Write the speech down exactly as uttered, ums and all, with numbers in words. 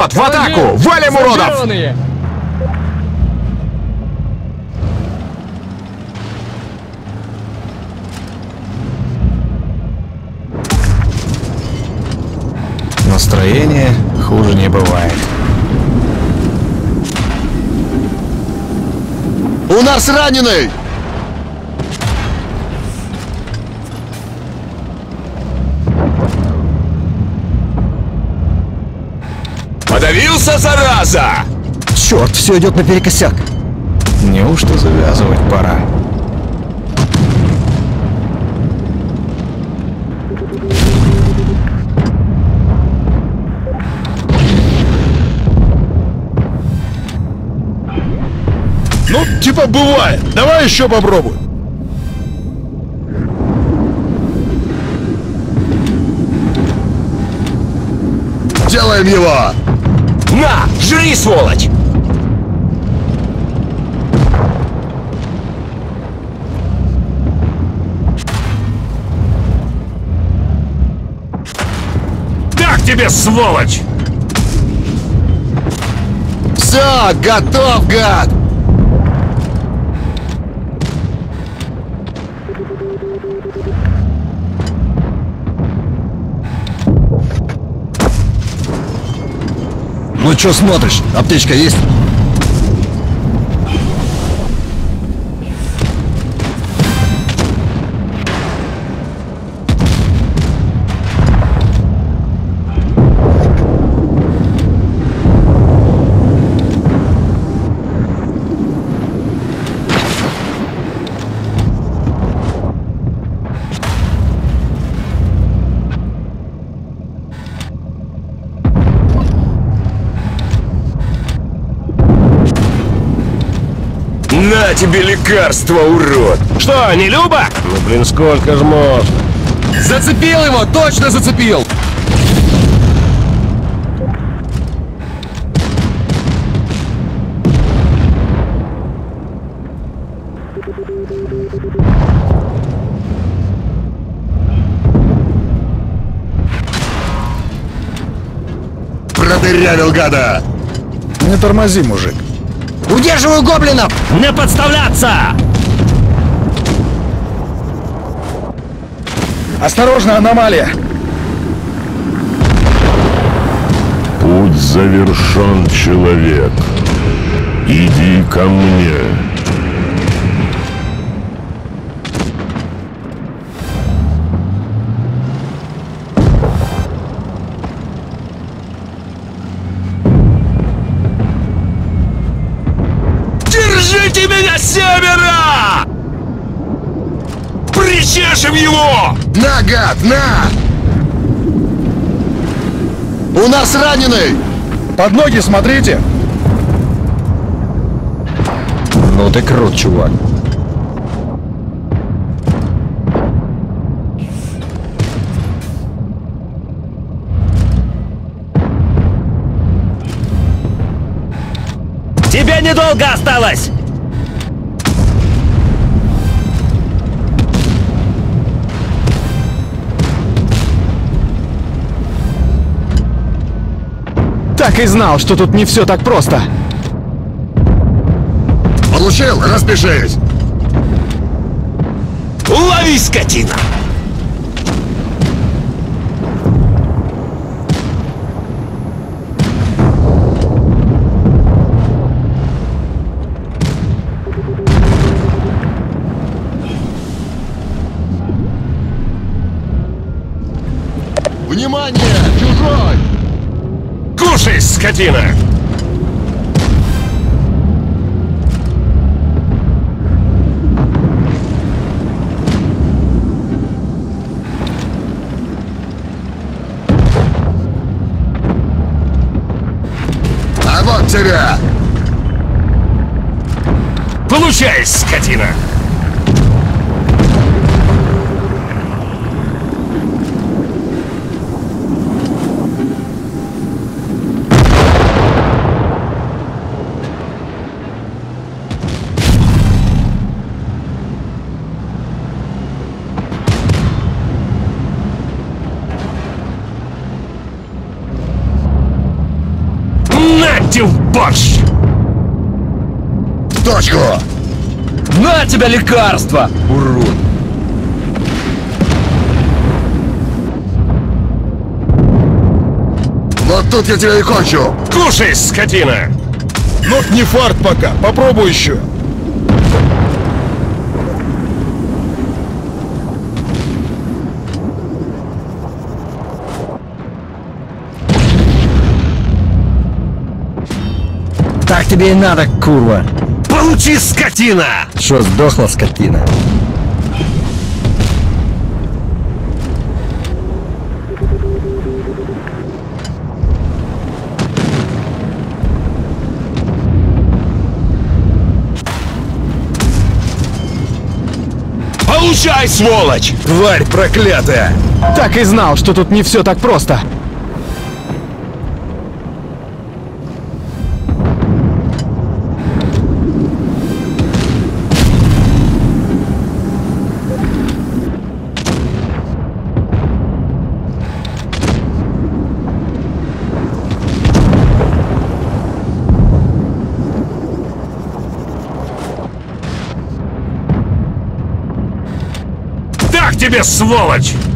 Вперед! В атаку! Валим уродов! Настроение хуже не бывает. У нас раненый! Подавился, зараза! Черт, все идет наперекосяк. Неужто завязывать пора? Ну, типа бывает. Давай еще попробуй. Делаем его! На, жри, сволочь! Так тебе, сволочь! Все, готов, гад! Ну чё смотришь? Аптечка есть? На тебе лекарство, урод! Что, не Люба? Ну блин, сколько ж можно? Зацепил его! Точно зацепил! Продырявил, гада! Не тормози, мужик. Удерживаю гоблинов! Не подставляться! Осторожно, аномалия! Путь завершен, человек. Иди ко мне. Держите меня с севера! Причешем его! На, гад, на! У нас раненый! Под ноги смотрите! Ну ты крут, чувак. Тебе недолго осталось! Так и знал, что тут не все так просто. Получил? Распишись! Лови, скотина! Внимание! Чужой! Кушай, скотина! А вот тебя! Получай, скотина! борщ! Точку! На тебя лекарство, урод! Вот тут я тебя и кончу! Кушай, скотина! Ну, не фарт пока, попробуй еще! Так тебе и надо, курва. Получи, скотина! Что, сдохла скотина? Получай, сволочь! Тварь проклятая! Так и знал, что тут не все так просто. Так тебе, сволочь!